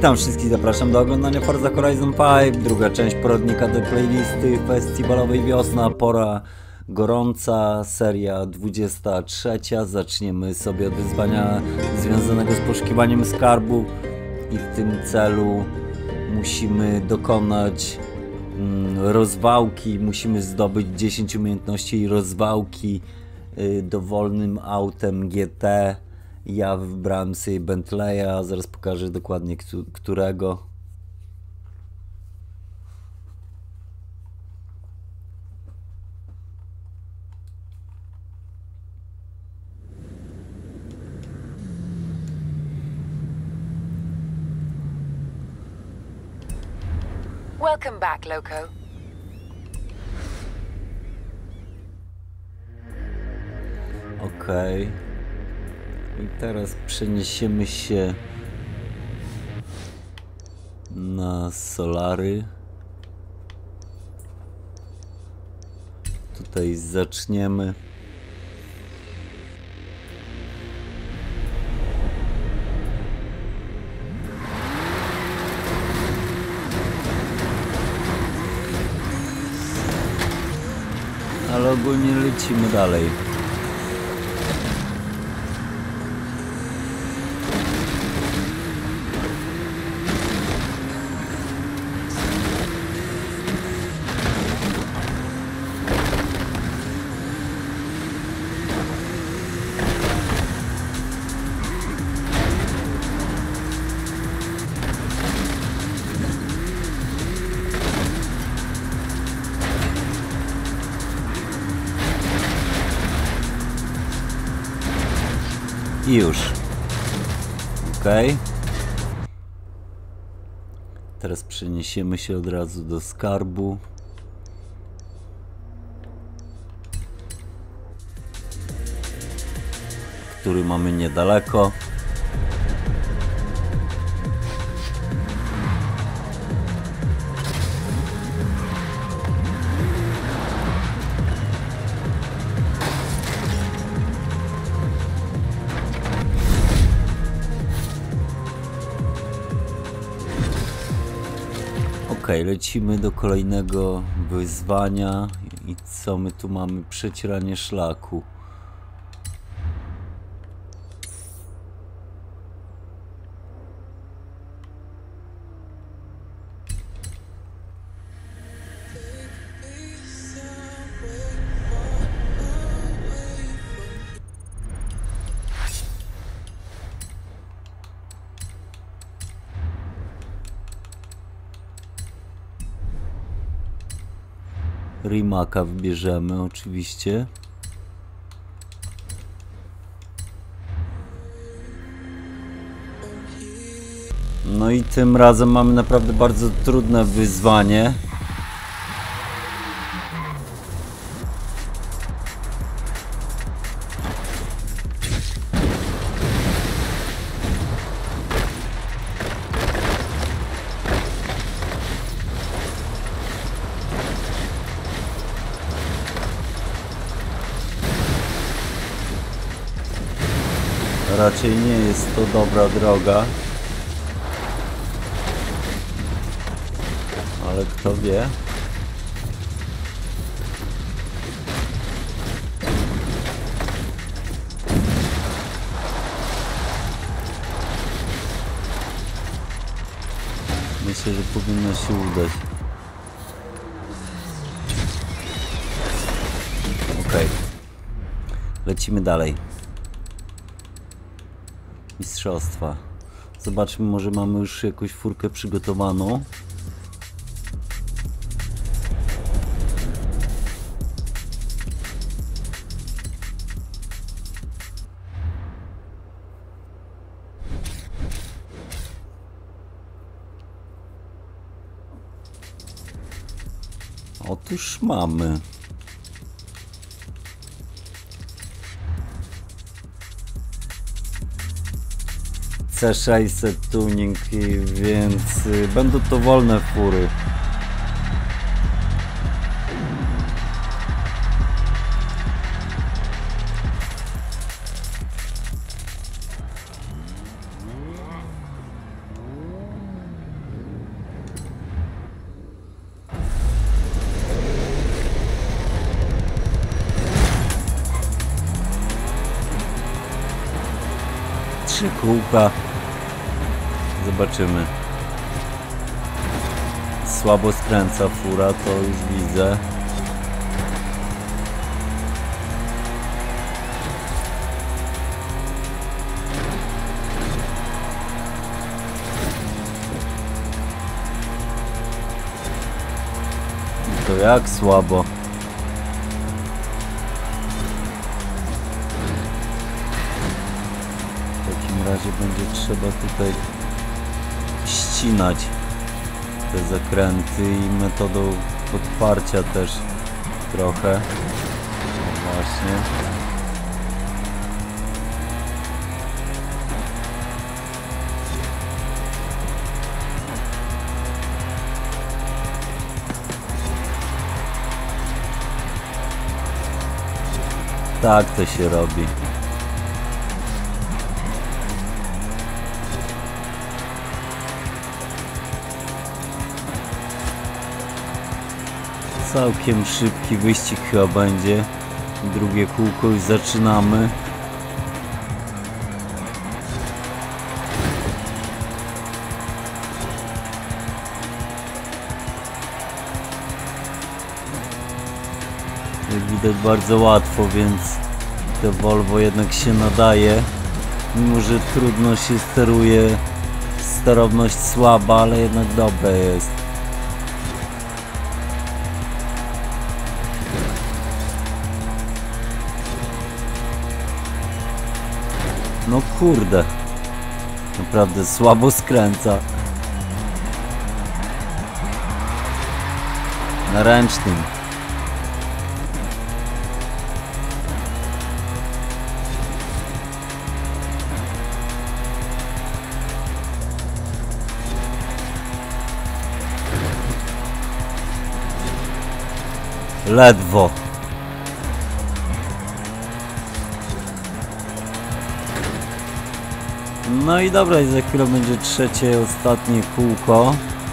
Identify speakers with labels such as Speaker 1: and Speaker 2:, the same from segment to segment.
Speaker 1: Witam wszystkich, zapraszam do oglądania Forza Horizon 5, druga część poradnika do playlisty festiwalowej Wiosna, pora gorąca, seria 23. Zaczniemy sobie od wyzwania związanego z poszukiwaniem skarbu i w tym celu musimy dokonać rozwałki, musimy zdobyć 10 umiejętności rozwałki dowolnym autem GT. Ja wybrałem sobie Bentleya, zaraz pokażę dokładnie którego.
Speaker 2: Welcome back, Loco.
Speaker 1: Okej. I teraz przeniesiemy się na Solary. Tutaj zaczniemy. Ale ogólnie lecimy dalej. I już. Okej. Teraz przeniesiemy się od razu do skarbu. Który mamy niedaleko. Okej, lecimy do kolejnego wyzwania. I co my tu mamy? Przecieranie szlaku. Rimaka wybierzemy oczywiście. No i tym razem mamy naprawdę bardzo trudne wyzwanie. Raczej nie jest to dobra droga. Ale kto wie? Myślę, że powinno się udać. Okej. Lecimy dalej. Mistrzostwa. Zobaczmy, może mamy już jakąś furkę przygotowaną. Otóż mamy. C600 tuning, więc będą to wolne fury. 3 kółka. Zobaczymy. Słabo skręca fura, to już widzę. To jak słabo. W takim razie będzie trzeba tutaj ścinać te zakręty i metodą podparcia też trochę. No właśnie. Tak to się robi. Całkiem szybki wyścig chyba będzie. Drugie kółko już zaczynamy. Jak widać bardzo łatwo, więc to Volvo jednak się nadaje. Mimo że trudno się steruje, sterowność słaba, ale jednak dobre jest. No kurde, naprawdę słabo skręca. Na ręcznym. Ledwo. No i dobra, i za chwilę będzie trzecie, ostatnie kółko.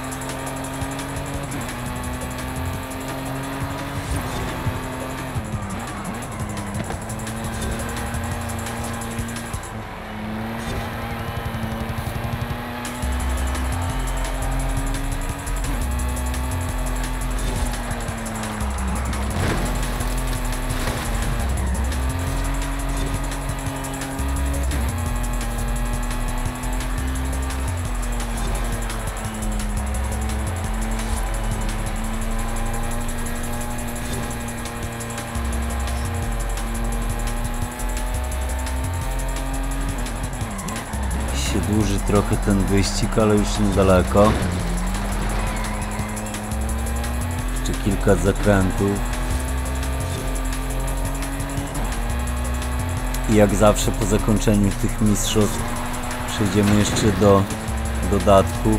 Speaker 1: Się dłuży trochę ten wyścig, ale już niedaleko. Jeszcze kilka zakrętów. I jak zawsze po zakończeniu tych mistrzostw przejdziemy jeszcze do dodatków.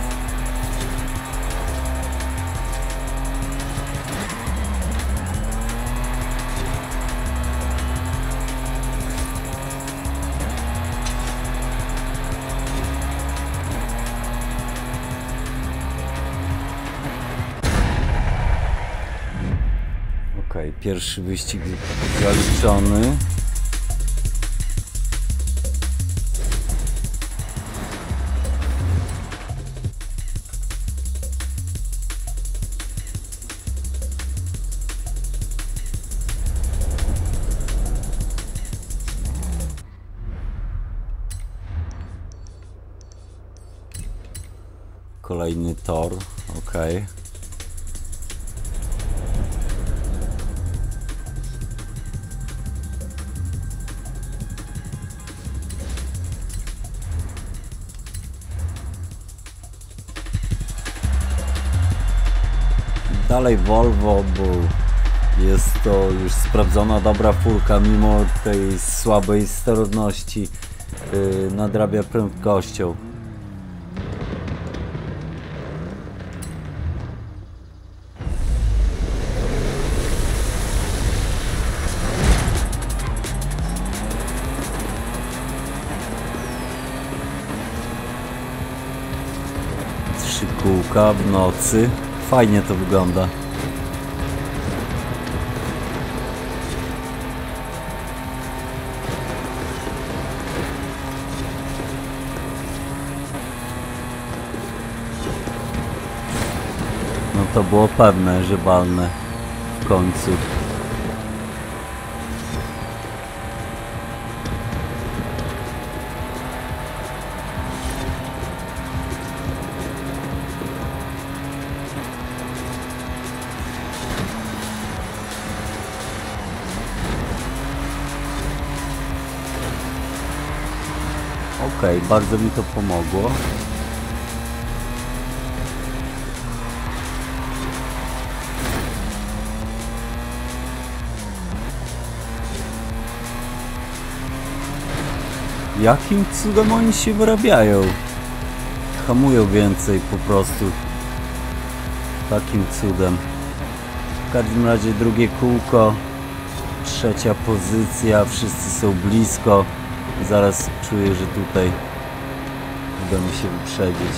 Speaker 1: Okej, pierwszy wyścig zaliczony. Kolejny tor, okej. Dalej Volvo, bo jest to już sprawdzona dobra furka, mimo tej słabej sterowności nadrabia prędkością. Trzy kółka w nocy. Fajnie to wygląda. To było pewne, że walnę w końcu. Okej, bardzo mi to pomogło. Jakim cudem oni się wyrabiają? Hamują więcej po prostu. Takim cudem. W każdym razie drugie kółko. Trzecia pozycja. Wszyscy są blisko. Zaraz czuję, że tutaj uda mi się wyprzedzić.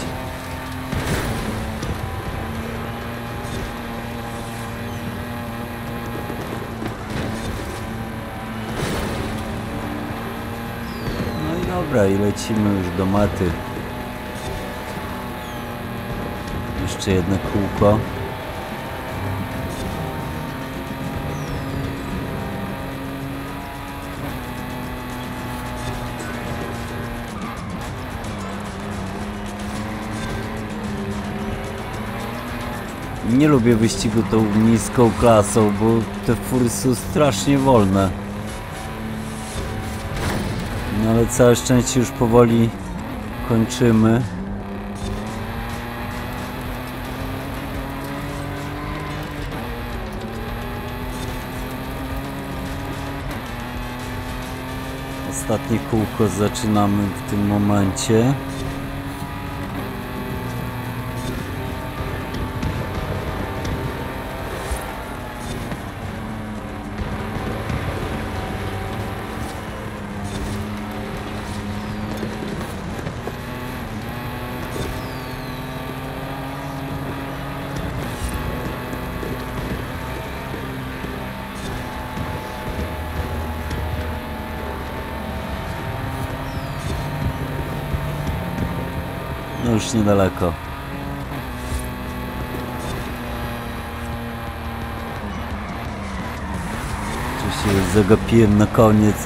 Speaker 1: No i dobra, i lecimy już do mety. Jeszcze jedno kółko. Nie lubię wyścigu tą niską klasą, bo te fury są strasznie wolne. No ale całe szczęście już powoli kończymy. Ostatnie kółko zaczynamy w tym momencie. No już niedaleko. Oczywiście już zagapiłem na koniec.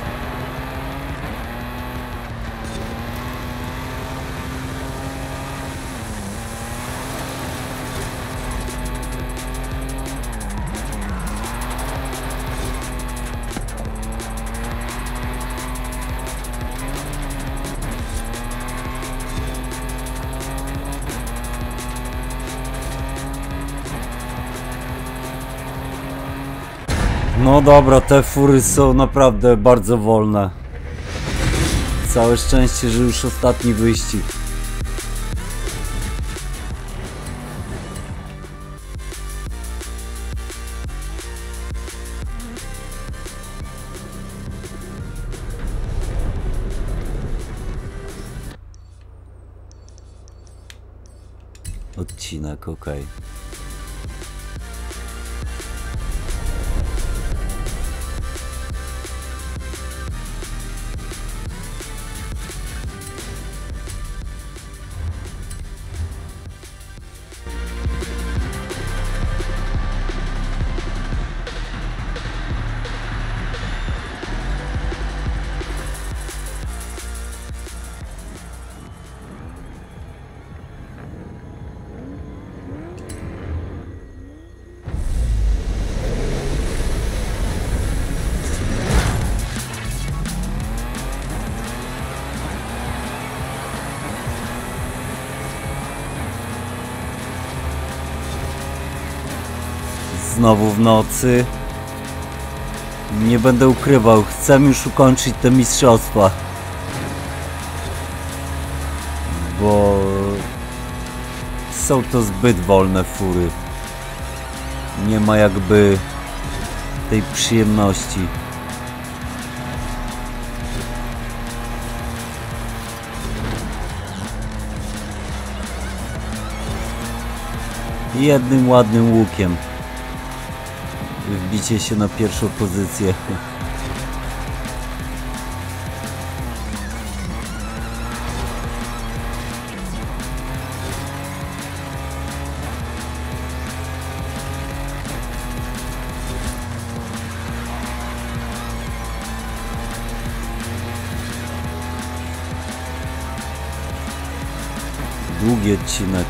Speaker 1: No dobra, te fury są naprawdę bardzo wolne. Całe szczęście, że już ostatni wyścig. Odcinek, okej. Znowu w nocy. Nie będę ukrywał, chcę już ukończyć te mistrzostwa. Bo są to zbyt wolne fury. Nie ma jakby tej przyjemności. Jednym ładnym łukiem wbicie się na pierwszą pozycję. długi odcinek.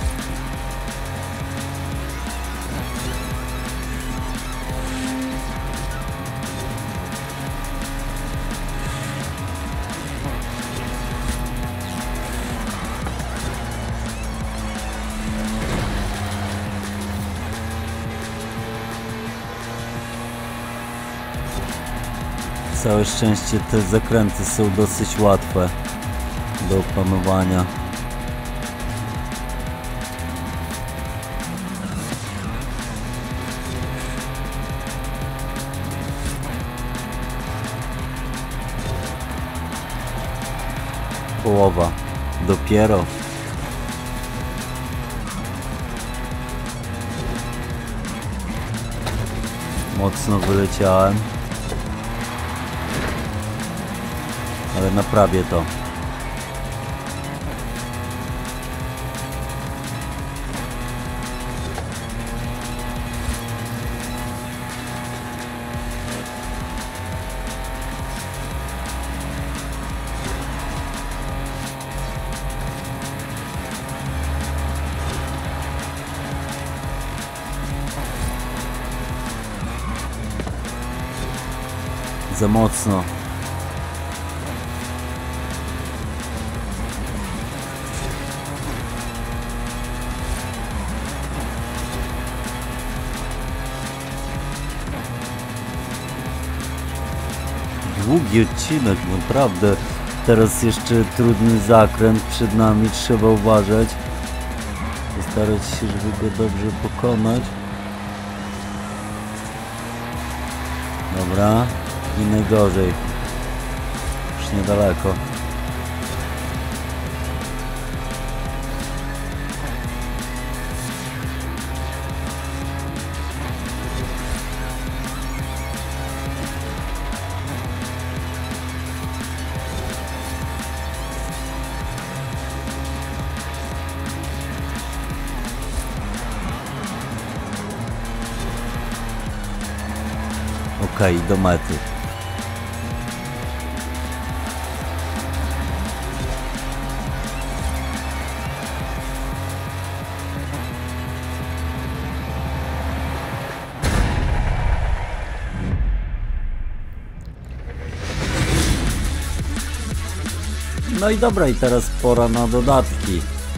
Speaker 1: Całe szczęście te zakręty są dosyć łatwe do opanowania. Połowa. Dopiero. Mocno wyleciałem. Ale naprawię to. Za mocno. Długi odcinek, naprawdę. Teraz jeszcze trudny zakręt przed nami, trzeba uważać. Postarać się, żeby go dobrze pokonać. Dobra, i najgorzej. Już niedaleko. Okej, do mety. No i dobra, i teraz pora na dodatki.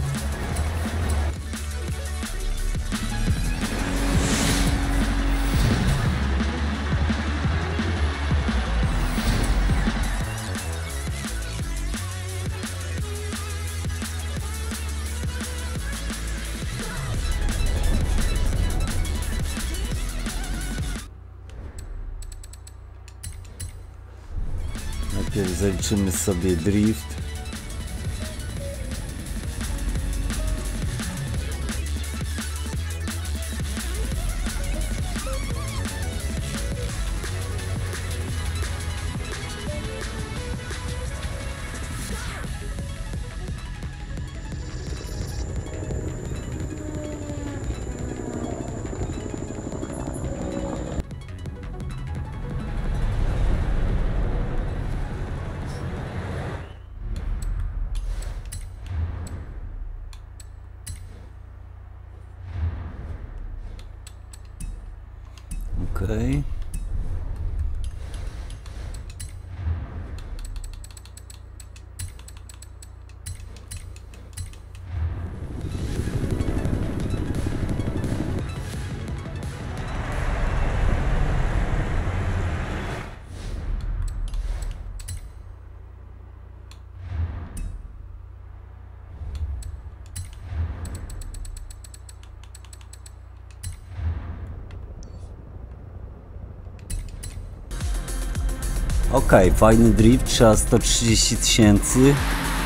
Speaker 1: Najpierw zaliczymy sobie drift. Okej. Okej, fajny drift, trzeba 130 000.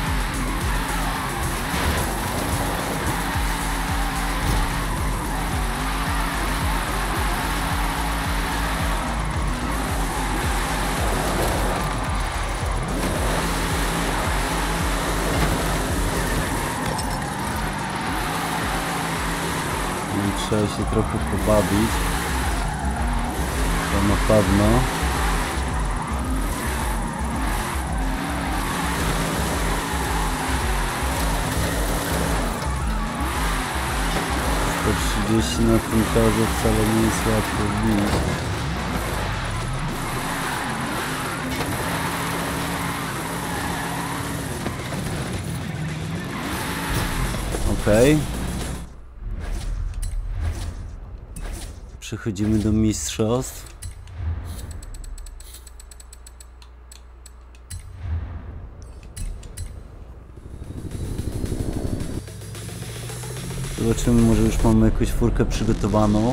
Speaker 1: Trzeba się trochę pobawić. To na pewno. Gdzieś na tym torze wcale nie jest łatwo wbić. Okej. Przechodzimy do mistrzostw. Zobaczymy, może już mamy jakąś furkę przygotowaną.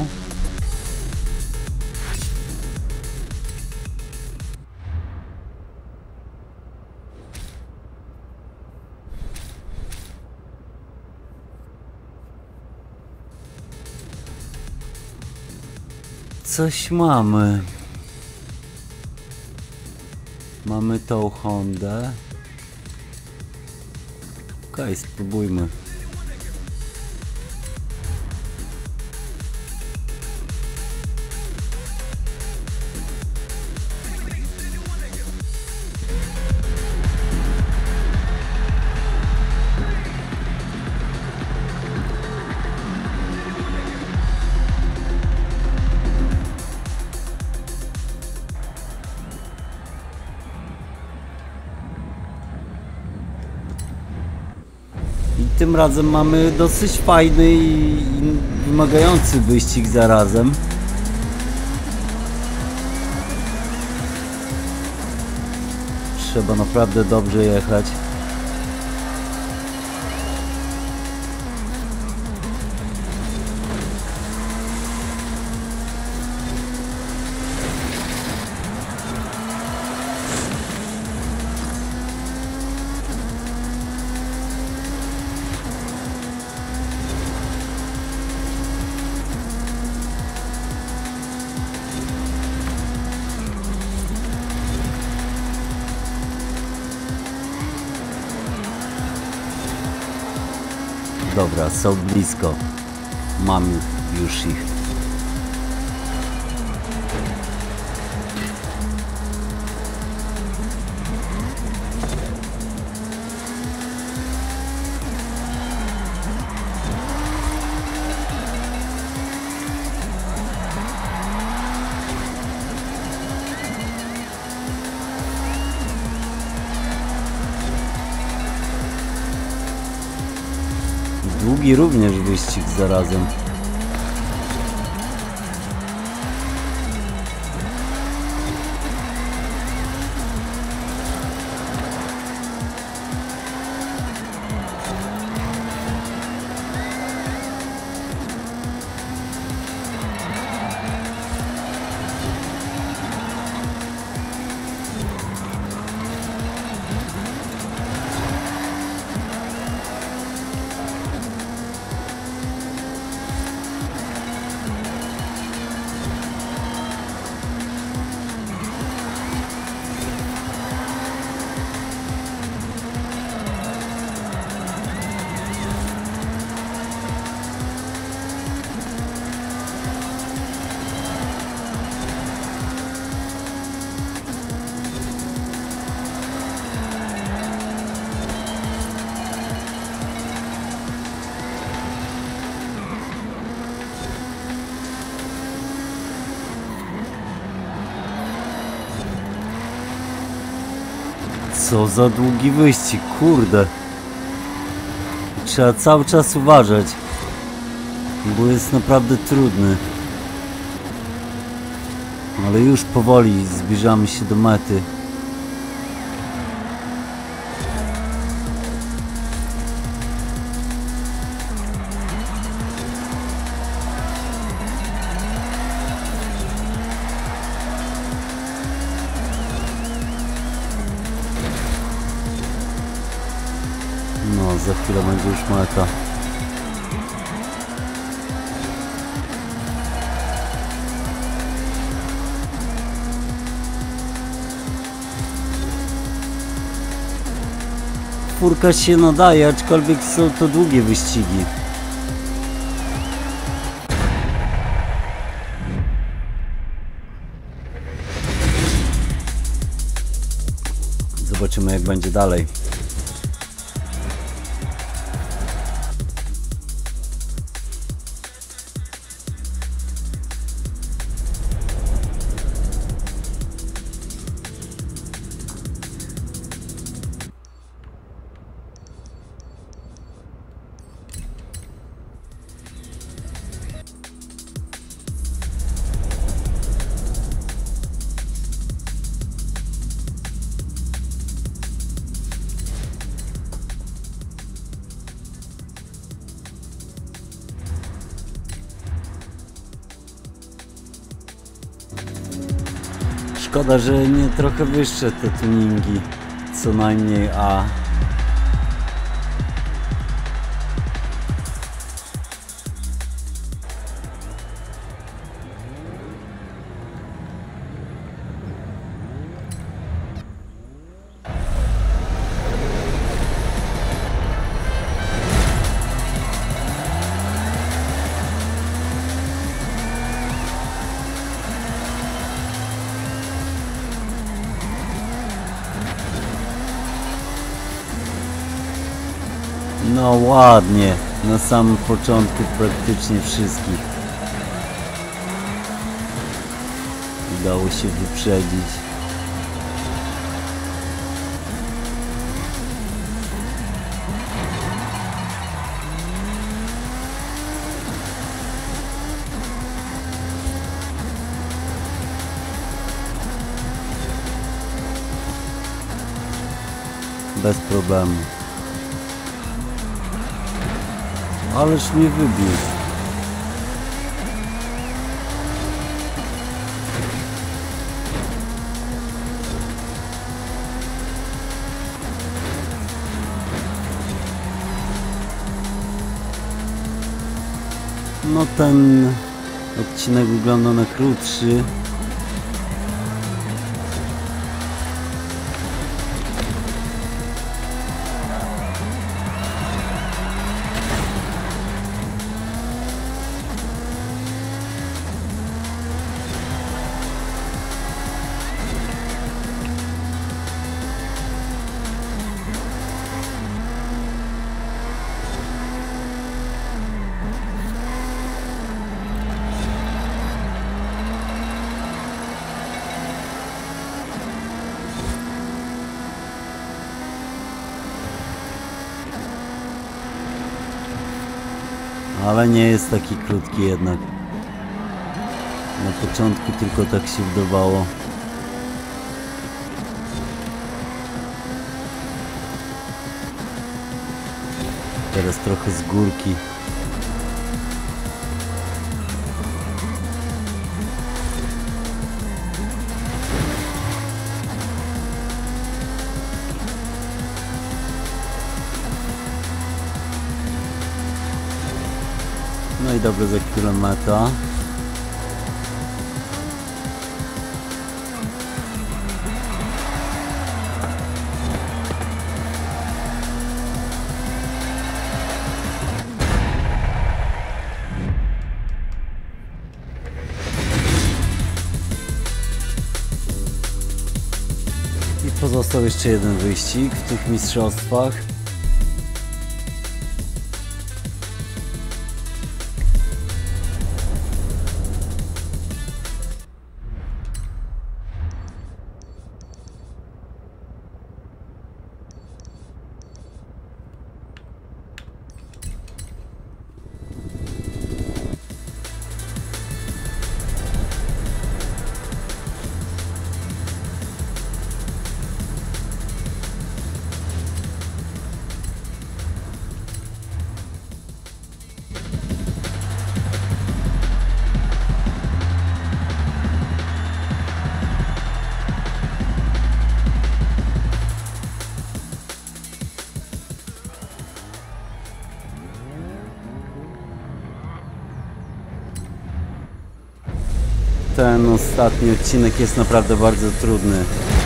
Speaker 1: Coś mamy. Mamy tą Hondę. Okej, spróbujmy. Tym razem mamy dosyć fajny i wymagający wyścig zarazem. Trzeba naprawdę dobrze jechać. Dobra, są blisko. Mam już ich. Długi również wyścig zarazem. Co za długi wyścig, kurde. Trzeba cały czas uważać, bo jest naprawdę trudny. Ale już powoli zbliżamy się do mety. No, za chwilę będzie już meta. Furka się nadaje, aczkolwiek są to długie wyścigi. Zobaczymy, jak będzie dalej. Szkoda, że nie trochę wyższe te tuningi, co najmniej A. No ładnie, na samym początku praktycznie wszystkich udało się wyprzedzić. Bez problemu. Ależ mnie wybił. No ten odcinek wygląda na krótszy. Ale nie jest taki krótki jednak. Na początku tylko tak się wydawało. Teraz trochę z górki. No i dobrze za kilometra. I pozostał jeszcze jeden wyścig w tych mistrzostwach. Ten ostatni odcinek jest naprawdę bardzo trudny.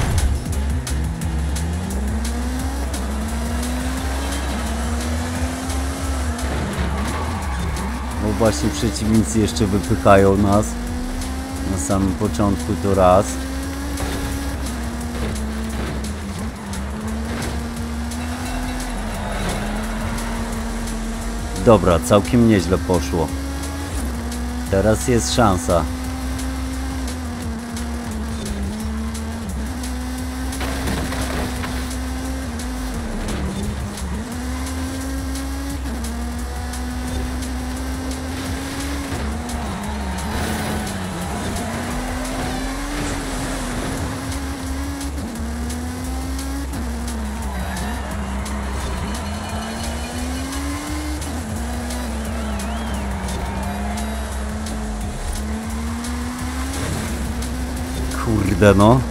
Speaker 1: Bo właśnie przeciwnicy jeszcze wypychają nas. Na samym początku to raz. Dobra, całkiem nieźle poszło. Teraz jest szansa. kurde no.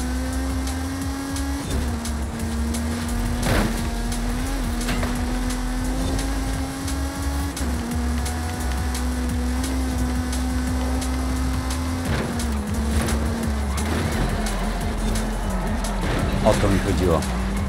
Speaker 1: O to mi chodziło.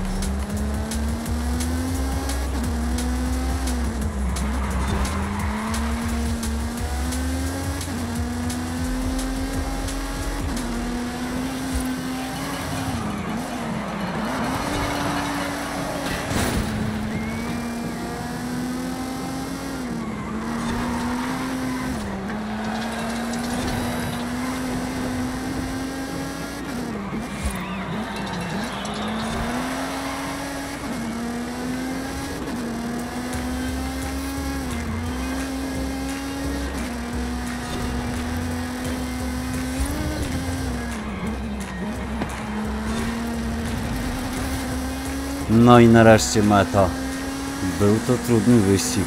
Speaker 1: No i nareszcie meta. Był to trudny wyścig.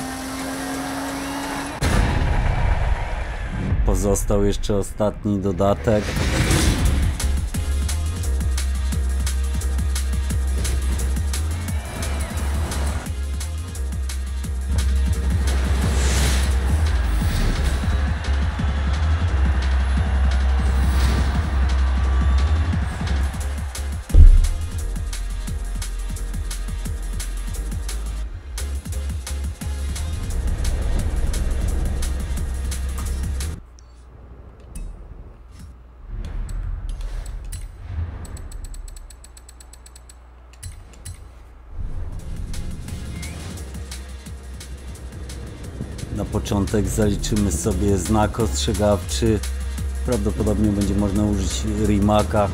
Speaker 1: Pozostał jeszcze ostatni dodatek. Na początek zaliczymy sobie znak ostrzegawczy. Prawdopodobnie będzie można użyć Rimaka.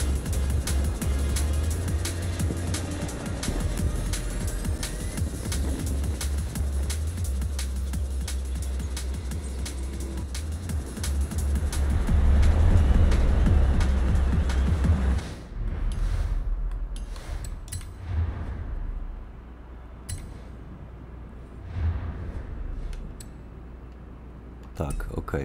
Speaker 1: Tak, okej.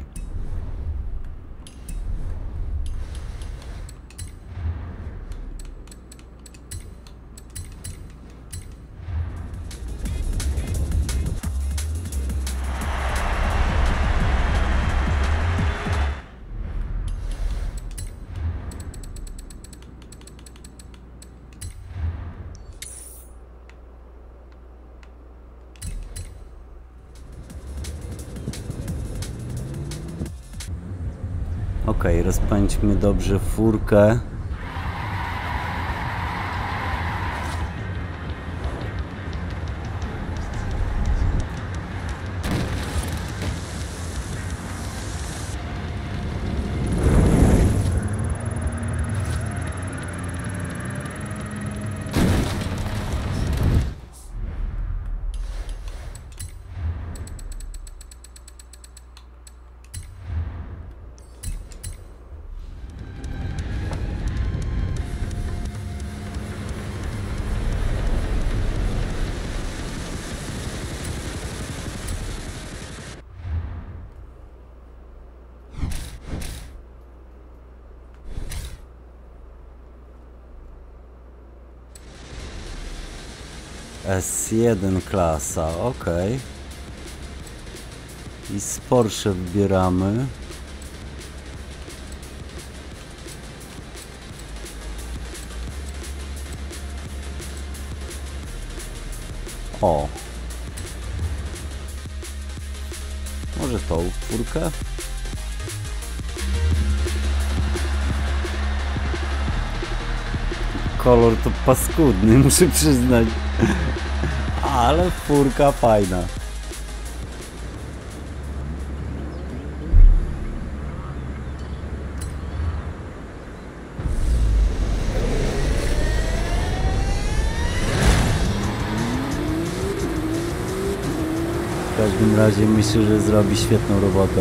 Speaker 1: Okej, rozpędźmy dobrze furkę. S1 klasa, ok. I z Porsche wybieramy. O. Może tą czwórkę? Kolor to paskudny, muszę przyznać. Ale furka fajna. W każdym razie myślę, że zrobi świetną robotę.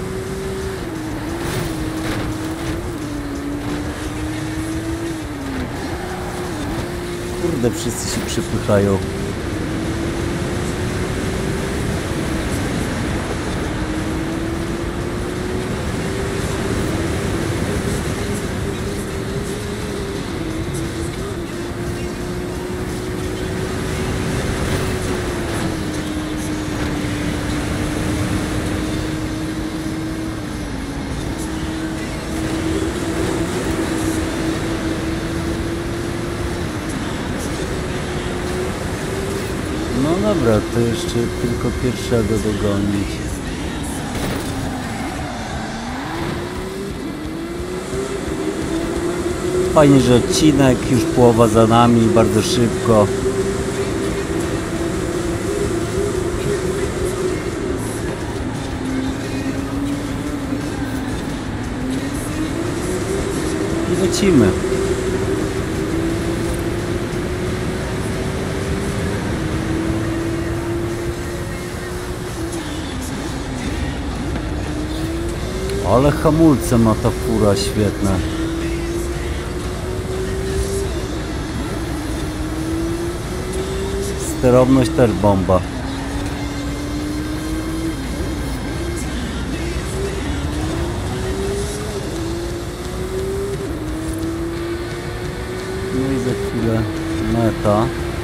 Speaker 1: Kurde, wszyscy się przypychają. dobra, to jeszcze tylko pierwszego dogonić. Fajnie, że odcinek, już połowa za nami, bardzo szybko. I lecimy. Ale hamulce ma ta fura świetne. Sterowność też bomba. No i za chwilę meta.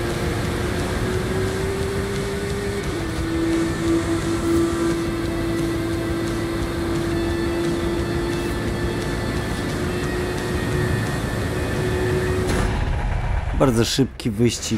Speaker 1: Bardzo szybki wyścig.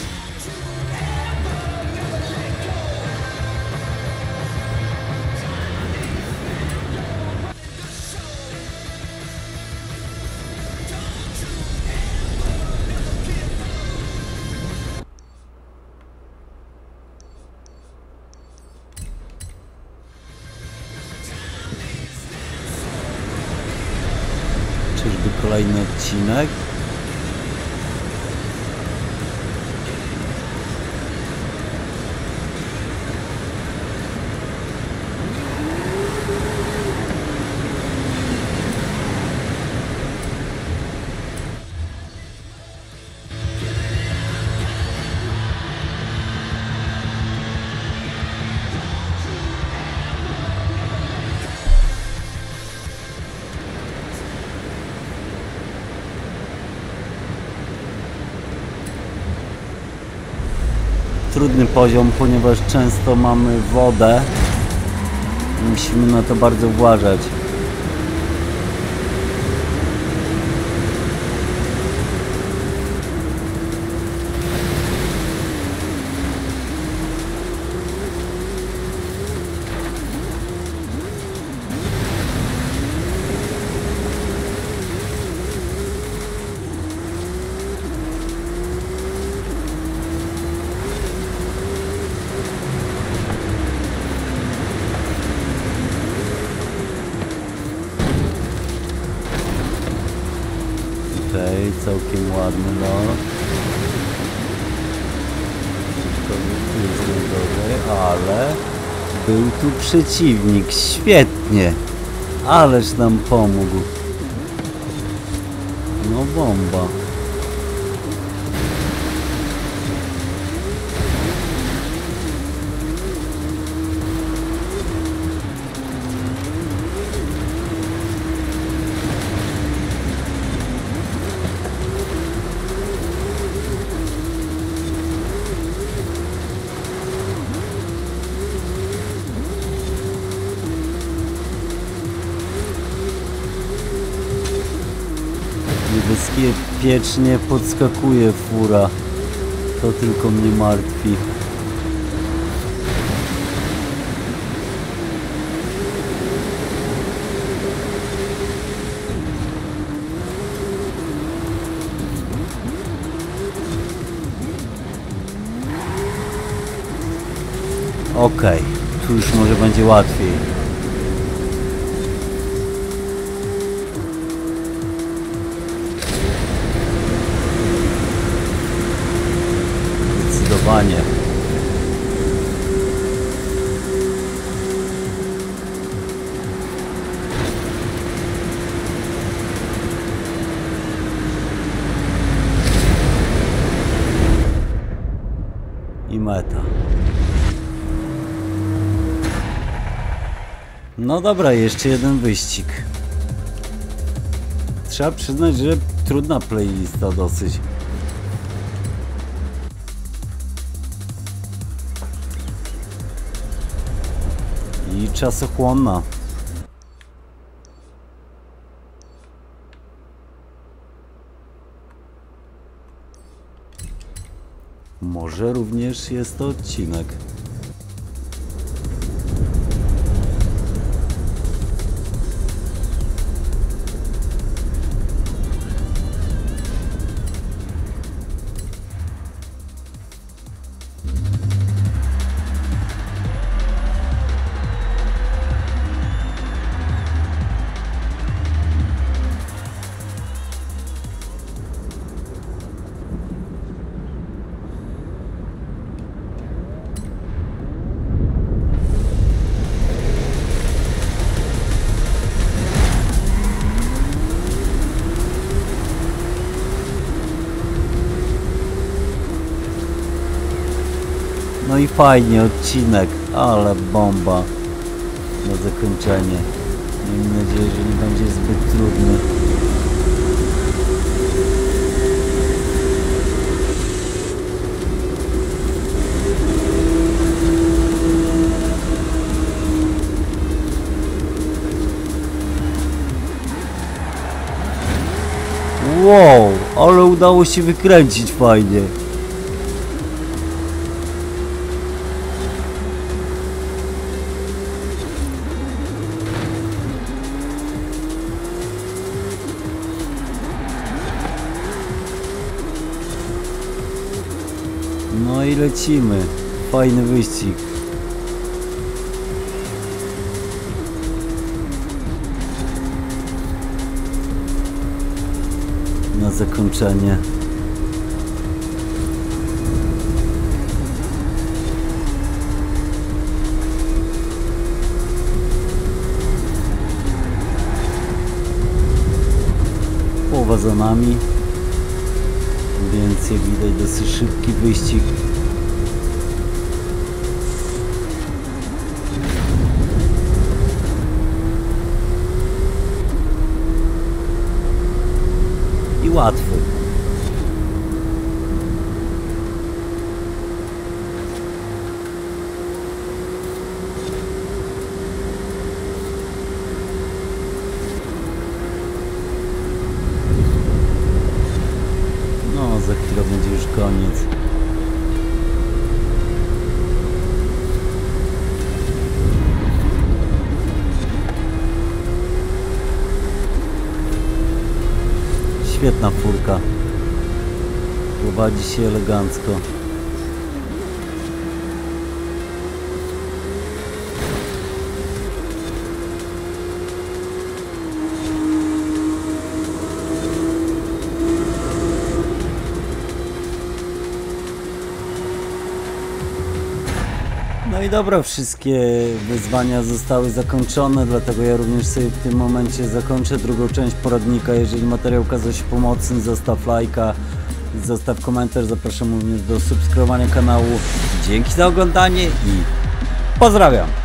Speaker 1: Czyżby kolejny odcinek? Trudny poziom, ponieważ często mamy wodę. Musimy na to bardzo uważać. Okej, całkiem ładny lot. To jest niedobry, ale był tu przeciwnik. Świetnie. Ależ nam pomógł. No bomba. Bezpiecznie podskakuje fura. To tylko mnie martwi. Okej, tu już może będzie łatwiej. Zdecydowanie. I meta. No dobra, jeszcze jeden wyścig. Trzeba przyznać, że trudna playlista dosyć. I czasochłonna. Może również jest to odcinek. No i fajnie, odcinek, ale bomba na zakończenie. Miejmy nadzieję, że nie będzie zbyt trudny. Wow, ale udało się wykręcić fajnie. No i lecimy. Fajny wyścig. Na zakończenie. Połowa za nami. Więc jak widać dosyć szybki wyścig. I łatwy. No, za chwilę będzie już koniec. Świetna furka. Prowadzi się elegancko. No i dobra, wszystkie wyzwania zostały zakończone, dlatego ja również sobie w tym momencie zakończę drugą część poradnika. Jeżeli materiał okazał się pomocny, zostaw lajka, zostaw komentarz, zapraszam również do subskrybowania kanału. Dzięki za oglądanie i pozdrawiam!